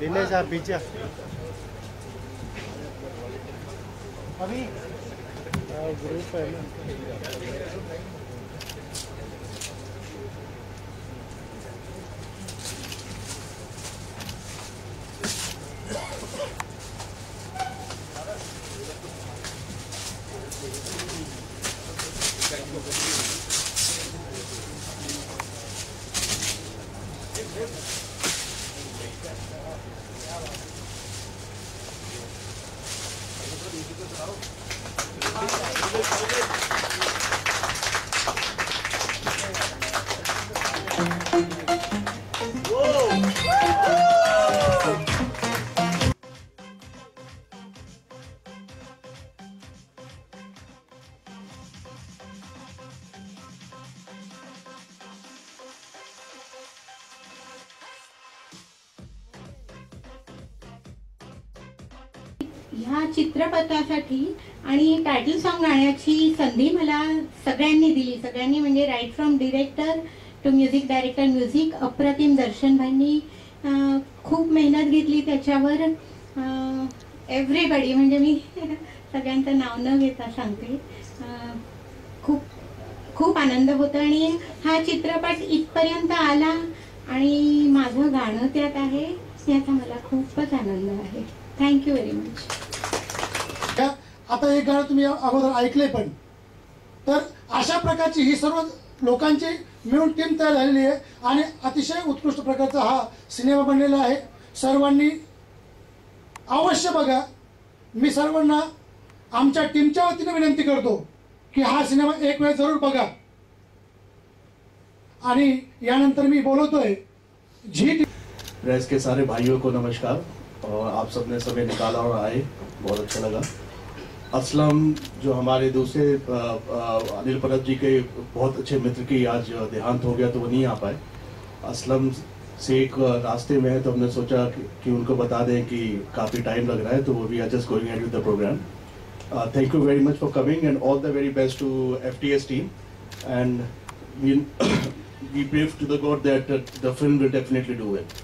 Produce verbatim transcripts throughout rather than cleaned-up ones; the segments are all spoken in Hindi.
दिनेश आप पीछे अभी ग्रुप है ना। ह्या चित्रपटासाठी आणि टायटल सॉन्ग गाण्याची संधी मला सगळ्यांनी दिली. सगळ्यांनी म्हणजे right from director to music director, music अप्रतिम दर्शनभाईंनी खूप मेहनत घेतली त्याच्यावर. एव्हरीबडी म्हणजे मी सगळ्यांचं नाव न घेता सांगते. खूप खूप आनंद होतो आणि हा चित्रपट इथपर्यंत आला आणि माझं गाणं त्यात आहे याचा मला खूपच आनंद आहे. Thank you very much. आता एक गाणं तुम्ही अगोदर ऐकले पण, तर अशा प्रकारची ही सर्व लोकांची मिळून टीम तयार झालेली आहे आणि अतिशय उत्कृष्ट प्रकारचा हा सिनेमा बनलेला आहे. सर्वांनी अवश्य बघा. मी सर्वांना आमच्या टीमच्या वतीने विनंती करतो की हा सिनेमा एक वेळ जरूर बघा. आणि यानंतर मी बोलतोय झी प्रेस के सारे भाइयों को नमस्कार. और आप सबने समय निकाला और आए, बहुत अच्छा लगा. असलम जो हमारे दूसरे अनिल परब जी के बहुत अच्छे मित्र की आज देहांत हो गया तो वो नहीं आ पाए. असलम से एक रास्ते में है तो हमने सोचा कि, कि उनको बता दें कि काफ़ी टाइम लग रहा है, तो we are just going ahead with the program. Thank you very much for coming and all the very best to F T S team. And we we pray to the God that the film will definitely do well.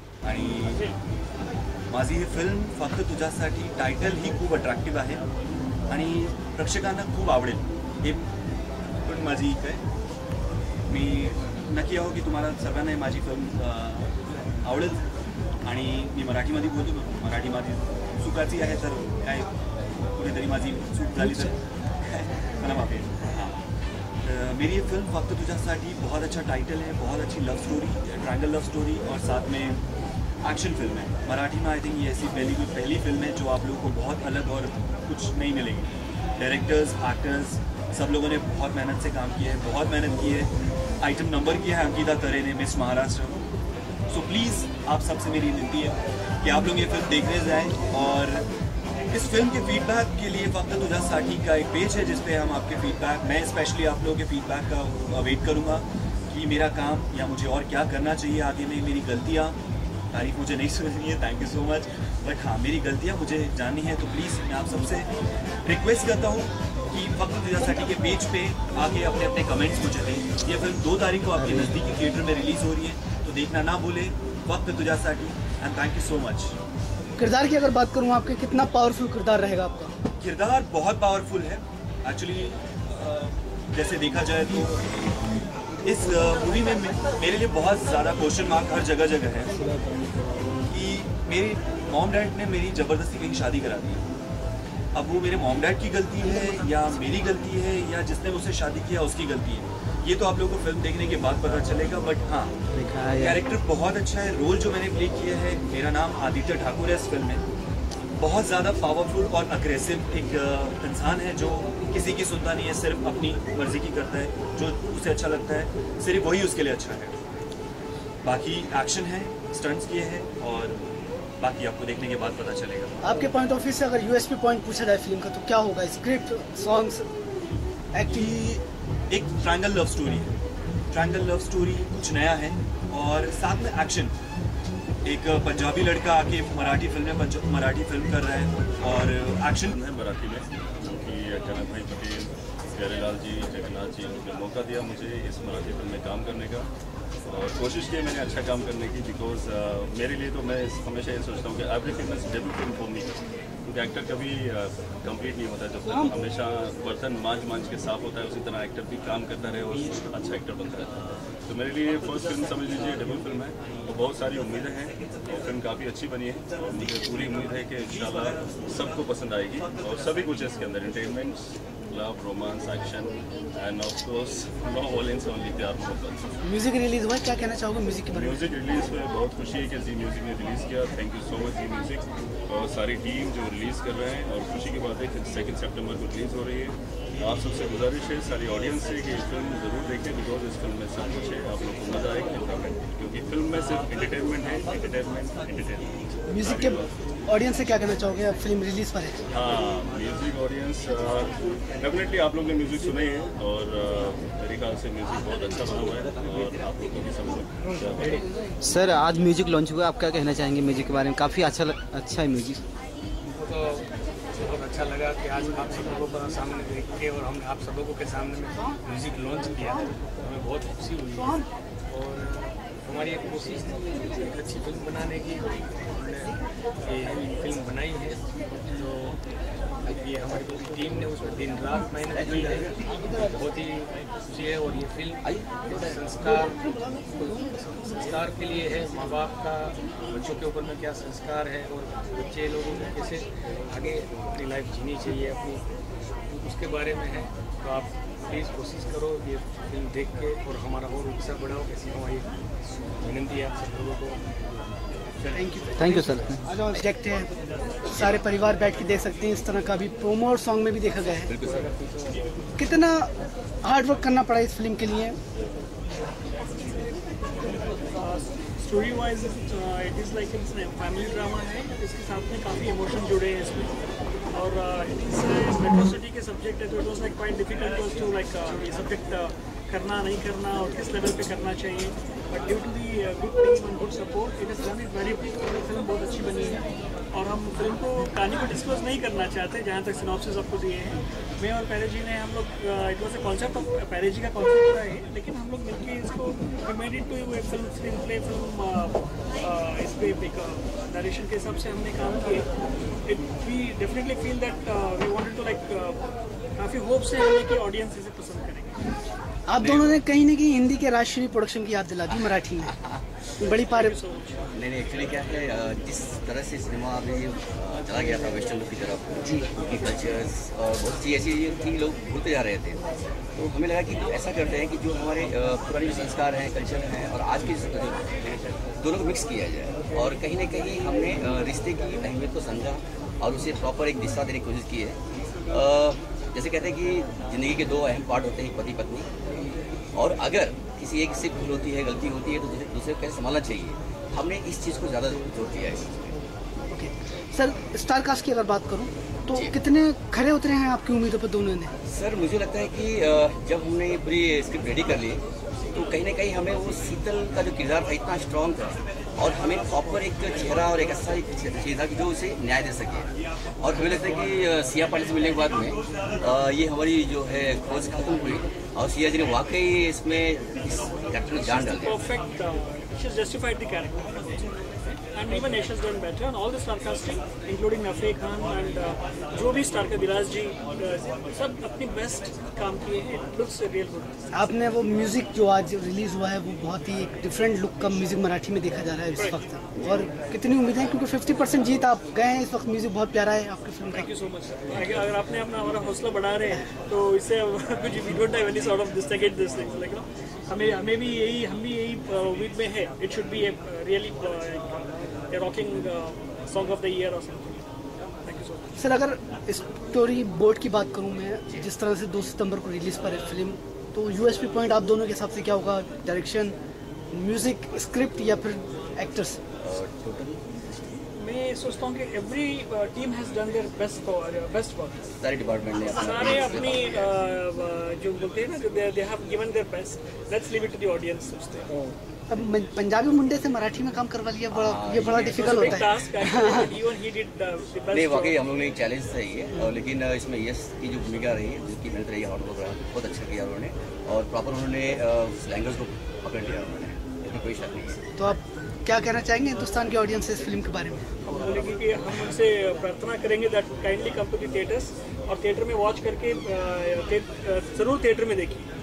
आणि माझी ही फिल्म फक्त तुझ्यासाठी टायटल ही खूप अट्रॅक्टिव्ह आहे आणि प्रेक्षकांना खूप आवडेल हे पण माझी इच्छा आहे. मी नक्की आहो की तुम्हाला सर्वांना माझी फिल्म आवडेल. आणि मी मराठीमध्ये बोलतो, मराठी माझी चुकाची आहे तर काय कुठेतरी माझी चूक झाली तर मला माफी. हां, मेरी ये फिल्म फक्त तुझ्यासाठी बहुत अच्छा टाइटल है, बहुत अच्छी love story, triangle love story और साथ में एक्शन फिल्म है. मराठी में आई थिंक ये ऐसी पहली कोई पहली फिल्म है जो आप लोगों को बहुत अलग और कुछ नहीं मिलेगी. डायरेक्टर्स, एक्टर्स सब लोगों ने बहुत मेहनत से काम किया है, बहुत मेहनत की है. आइटम नंबर किया है अंकिता तरे ने, मिस महाराष्ट्र. सो प्लीज़ आप सबसे मेरी विनती है कि आप लोग ये फिल्म देखने जाएँ. और इस फिल्म के फीडबैक के लिए फक्त तुझ्यासाठी का एक पेज है जिस पे हम आपके फीडबैक, मैं स्पेशली आप लोगों के फीडबैक का वेट करूँगा कि मेरा काम या मुझे और क्या करना चाहिए आगे में. मेरी गलतियाँ, तारीफ मुझे नहीं सुननी है, thank you so much, but हाँ मेरी गलतियाँ मुझे जाननी है. तो प्लीज़ मैं आप सबसे रिक्वेस्ट करता हूँ कि फक्त तुझ्यासाठी के पेज पे आके अपने अपने कमेंट्स मुझे दें. ये फिल्म दो तारीख को आपके नज़दीकी थिएटर में रिलीज़ हो रही है, तो देखना ना भूलें. फक्त तुझ्यासाठी. And thank you so much. किरदार की अगर बात करूँ आपके, कितना पावरफुल किरदार रहेगा आपका? किरदार बहुत पावरफुल है एक्चुअली. जैसे देखा जाए तो इस मूवी में मेरे लिए बहुत ज़्यादा क्वेश्चन मार्क हर जगह जगह है कि मेरे मॉम डैड ने मेरी ज़बरदस्ती कहीं शादी करा दी. अब वो मेरे मॉम डैड की गलती है या मेरी गलती है या जिसने मुझसे शादी किया उसकी गलती है, ये तो आप लोगों को फिल्म देखने के बाद पता चलेगा. बट हाँ, कैरेक्टर बहुत अच्छा है. रोल जो मैंने प्ले किया है, मेरा नाम आदित्य ठाकुर है इस फिल्म में. बहुत ज़्यादा पावरफुल और अग्रेसिव एक इंसान है जो किसी की सुनता नहीं है, सिर्फ अपनी मर्जी की करता है. जो उसे अच्छा लगता है सिर्फ वही उसके लिए अच्छा है. बाकी एक्शन है, स्टंट्स किए हैं और बाकी आपको देखने के बाद पता चलेगा. आपके पॉइंट ऑफ व्यू से अगर यूएसपी पॉइंट पूछा जाए फिल्म का तो क्या होगा? Script, songs, acting. एक ट्रायंगल लव स्टोरी है. ट्रायंगल लव स्टोरी कुछ नया है और साथ में एक्शन. एक पंजाबी लड़का आके मराठी फिल्म में मराठी फिल्म कर रहा है और एक्शन है मराठी में, क्योंकि जनक भाई पटेल प्यारेलाल जी, जगन्नाथ जी ने मौका दिया मुझे इस मराठी फिल्म में काम करने का और कोशिश की मैंने अच्छा काम करने की। बिकॉज uh, मेरे लिए तो मैं हमेशा ये सोचता हूँ कि every film is debut film for me, क्योंकि एक्टर कभी कंप्लीट uh, नहीं होता जब तक हमेशा बर्तन मांझ मांझ के साफ होता है, उसी तरह एक्टर भी काम करता रहे और अच्छा एक्टर बनता है। तो मेरे लिए फर्स्ट फिल्म समझ लीजिए डेब्यू फिल्म है, तो बहुत सारी उम्मीदें हैं और फिल्म काफ़ी अच्छी बनी है और मुझे पूरी उम्मीद है कि इंशाल्लाह सबको पसंद आएगी और सभी कुछ है इसके अंदर, entertainment, love, romance, action and of course no violence only प्यार मोहब्बत। म्यूजिक रिलीज हुआ, क्या कहना चाहोगे म्यूजिक के बारे में? म्यूजिक रिलीज हुआ, बहुत खुशी है कि जी म्यूजिक ने रिलीज़ किया, thank you so much Zee Music और सारी टीम जो रिलीज़ कर रहे हैं। और खुशी की बात है कि सेकेंड सेप्टेम्बर को रिलीज़ हो रही है। आप सबसे गुजारिश है सारी ऑडियंस से कि फिल्म ज़रूर देखें, बिकॉज इस फिल्म में सब कुछ है, आप लोग को मजा आएगा एंटरटेनमेंट, क्योंकि फिल्म में सिर्फ एंटरटेनमेंट है, एंटरटेनमेंट एंटरटेनमेंट। म्यूजिक के ऑडियंस से क्या कहना चाहोगे अब फिल्म रिलीज पर है? हाँ, म्यूजिक ऑडियंस डेफिनेटली आप लोग ने म्यूजिक सुना ही है और uh, मेरे ख्याल से म्यूजिक बहुत अच्छा बना हुआ है और आप लोग को भी समझ। सर आज म्यूजिक लॉन्च हुआ, आप क्या कहना चाहेंगे म्यूजिक के बारे में? काफ़ी अच्छा लग, अच्छा है म्यूजिक। तो बहुत अच्छा लगा कि आज आप सब लोगों को सामने देख के और हमने आप सब लोगों के सामने में म्यूज़िक लॉन्च किया, तो हमें बहुत खुशी हुई है और हमारी एक कोशिश थी एक अच्छी फिल्म बनाने की, हमने ये फिल्म बनाई है। तो ये हमारी पूरी टीम ने उसमें दिन रात मेहनत की है, बहुत ही खुशी है। और ये फिल्म संस्कार संस्कार के लिए है, माँ बाप का बच्चों के ऊपर में क्या संस्कार है और बच्चे लोगों को कैसे आगे अपनी लाइफ जीनी चाहिए अपनी, उसके बारे में है। तो आप प्लीज़ कोशिश करो ये फिल्म देख के और हमारा और उत्साह बढ़ाओ, ऐसी हमारी विनंती है आप सब लोगों को। Thank you thank you sir. Project है, सारे परिवार बैठ के देख सकते हैं, इस तरह का भी प्रोमो और सॉन्ग में भी देखा गया है। कितना हार्ड वर्क करना पड़ा इस फिल्म के लिए? Story wise it is like family drama है, इसके साथ में काफ़ी इमोशन जुड़े हैं इसमें और इट इज़ मेट्रो सिटी के सब्जेक्ट है, तो it was like quite difficult to like ये सब्जेक्ट करना नहीं करना और किस लेवल पे करना चाहिए, but due to the good team and good support it is done it very good. Film बहुत अच्छी बनी है और हम फिल्म को कहानी को डिस्क्लोज नहीं करना चाहते, जहाँ तक सिनॉप्सिस आपको दिए हैं। मैं और पैरे जी ने हम लोग it was a concept of पैरे जी का कॉन्सेप्ट था ये, लेकिन हम लोग मिलके इसको made it to a film screenplay film इस पे एक डायरेक्शन के हिसाब से हमने काम किए। It we definitely feel that we wanted to like काफ़ी होप से हमें कि ऑडियंस इसे पसंद करेंगे। आप दोनों ने कहीं ना कहीं हिंदी के राजश्री प्रोडक्शन की याद दिला दी मराठी में, बड़ी पार। नहीं नहीं एक्चुअली क्या है, जिस तरह से सिनेमा अभी चला गया था वेस्टर्न लुक की तरफ जी, उनकी कल्चर्स और बहुत सी ऐसी थी लोग भूलते जा रहे थे, तो हमें लगा कि ऐसा करते हैं कि जो हमारे पुराने जो संस्कार हैं, कल्चर हैं और आज के दोनों को मिक्स किया जाए। और कहीं ना कहीं हमने रिश्ते की अहमियत को समझा और उसे प्रॉपर एक दिशा देने की कोशिश की है। जैसे कहते हैं कि ज़िंदगी के दो अहम पार्ट होते हैं, पति पत्नी, और अगर किसी एक से भूल होती है, गलती होती है तो दूसरे को कैसे संभालना चाहिए, हमने इस चीज़ को ज़्यादा जोर दिया है। ओके सर, स्टार कास्ट की अगर बात करूं तो कितने खरे उतरे हैं आपकी उम्मीदों पर दोनों ने? सर मुझे लगता है कि जब हमने ये पूरी स्क्रिप्ट रेडी कर ली तो कहीं ना कहीं हमें वो शीतल का जो किरदार था इतना स्ट्रॉन्ग था और हमें प्रॉपर एक चेहरा और एक ऐसा चीज़ था कि जो उसे न्याय दे सके। और हमें लगता है कि सिया पाटिल से मिलने के बाद में ये हमारी जो है खोज खत्म हुई और सिया जी ने वाकई इसमें इस कैरेक्टर में जान डाल दी। She's justified the character, and even Aisha's done better. And all the star casting, including Nafee Khan and uh, जो भी स्टार का विलास जी, uh, सब अपनी बेस्ट काम किए हैं। It looks real good. आपने वो म्यूजिक जो आज रिलीज हुआ है वो बहुत ही एक डिफरेंट लुक का म्यूजिक मराठी में देखा जा रहा है इस वक्त, और कितनी उम्मीदें हैं क्योंकि फिफ्टी परसेंट जीत आप गए हैं इस वक्त, म्यूजिक बहुत प्यारा है आपकी फिल्म का। Thank you so much. अगर आपने अपना हमारा हौसला बढ़ा रहे हैं तो इससे कुछ we don't have any sort of this second this things like no, हमें हमें भी यही हम भी यही उम्मीद में है। It should be a really a rocking song of the year और something. Thank you so much sir. अगर स्टोरी बोर्ड की बात करूं मैं, जिस तरह से दो सितंबर को रिलीज पर है फिल्म, तो यूएसपी पॉइंट आप दोनों के हिसाब से क्या होगा? डायरेक्शन, म्यूजिक, स्क्रिप्ट या फिर एक्टर्स? मैं सोचता हूँ कि every team has done their best best work. सारे डिपार्टमेंट ने सारे अपनी जो बोलते हैं ना, जो they have given their best. Let's leave it to the audience सोचते हैं। अब मैं पंजाबी मुंडे से मराठी में काम करवा लिया, बड़ा ये बड़ा डिफिकल्ट होता है। नहीं वाकई हम लोग ने चैलेंज था ये, और लेकिन इसमें यश की जो भूमिका रही है, जिसकी मेहनत रही है, हार्ड वर्क रहा, बहुत अच्छा किया उन्होंने और प्रॉपर उन्होंने लैंग्वेज को पकड़ लिया उन्होंने, इसमें कोई शक नहीं है। तो आप क्या कहना चाहेंगे हिंदुस्तान के ऑडियंस से इस फिल्म के बारे में? हम बोलेंगे कि हम उनसे प्रार्थना करेंगे that kindly come to the theatres और थिएटर में वॉच करके ज़रूर थिएटर में देखिए।